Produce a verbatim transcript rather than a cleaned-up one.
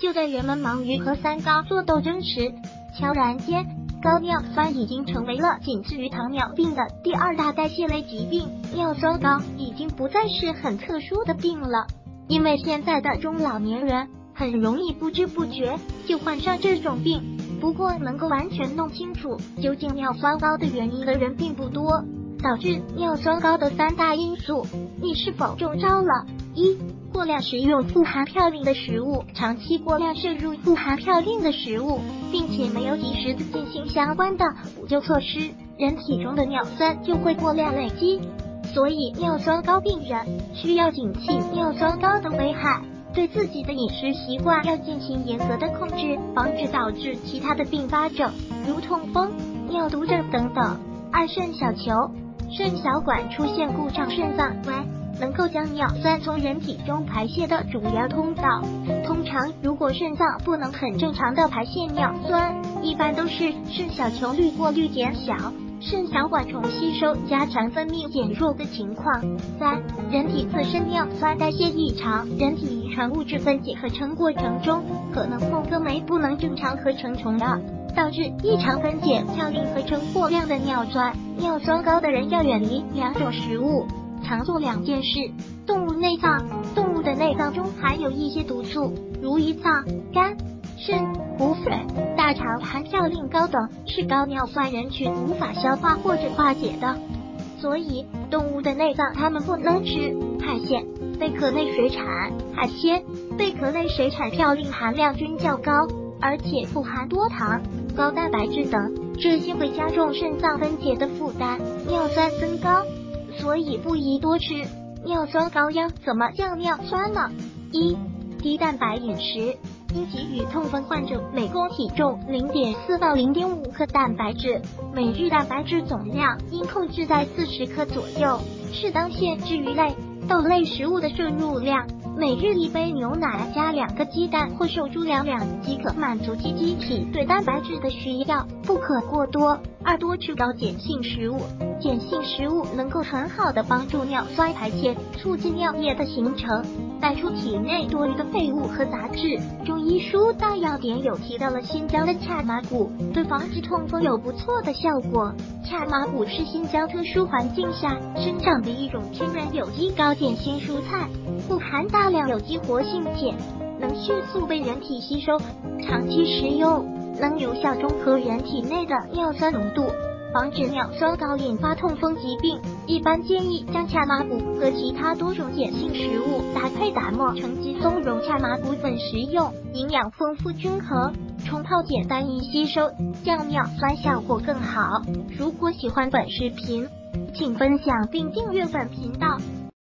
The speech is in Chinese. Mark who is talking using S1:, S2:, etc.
S1: 就在人们忙于和三高做斗争时，悄然间，高尿酸已经成为了仅次于糖尿病的第二大代谢类疾病。尿酸高已经不再是很特殊的病了，因为现在的中老年人很容易不知不觉就患上这种病。不过能够完全弄清楚究竟尿酸高的原因的人并不多。导致尿酸高的三大因素，你是否中招了？一、过量食用富含嘌呤的食物，长期过量摄入富含嘌呤的食物，并且没有及时的进行相关的补救措施，人体中的尿酸就会过量累积。所以尿酸高病人需要警惕尿酸高的危害，对自己的饮食习惯要进行严格的控制，防止导致其他的并发症，如痛风、尿毒症等等。二、肾小球。肾小管出现故障，肾脏为能够将尿酸从人体中排泄的主要通道。通常如果肾脏不能很正常的排泄尿酸，一般都是肾小球滤过率减小，肾小管重吸收加强分泌减弱的情况。三、人体自身尿酸代谢异常，人体遗传物质分解合成过程中可能某个酶不能正常合成重要，导致异常分解嘌呤合成过量的尿酸。尿酸高的人要远离两种食物，常做两件事：动物内脏，动物的内脏中含有一些毒素，如胰脏、肝、肾、骨髓、大肠含嘌呤高等，是高尿酸人群无法消化或者化解的。所以动物的内脏它们不能吃。海鲜、贝壳类水产，海鲜、贝壳类水产嘌呤含量均较高，而且富含多糖、高蛋白质等，这些会加重肾脏分解的负担，尿酸增高，所以不宜多吃。尿酸高要怎么降尿酸呢？一、低蛋白饮食，应给予痛风患者每公体重 零点四 到 零点五 克蛋白质，每日蛋白质总量应控制在四十克左右，适当限制鱼类、豆类食物的摄入量，每日一杯牛奶加两个鸡蛋或瘦猪两两即可满足机机体对蛋白质的需要，不可过多。二、多吃高碱性食物，碱性食物能够很好的帮助尿酸排泄，促进尿液的形成，带出体内多余的废物和杂质。中医书大要点有提到了新疆的恰麻古，对防治痛风有不错的效果。恰麻古是新疆特殊环境下生长的一种天然有机高碱性蔬菜，富含大量有机活性碱，能迅速被人体吸收，长期食用能有效中和人体内的尿酸浓度，防止尿酸高引发痛风疾病。一般建议将恰麻古和其他多种碱性食物搭配打磨成肌松茸恰麻古粉食用，营养丰富均衡，冲泡简单易吸收，降尿酸效果更好。如果喜欢本视频，请分享并订阅本频道。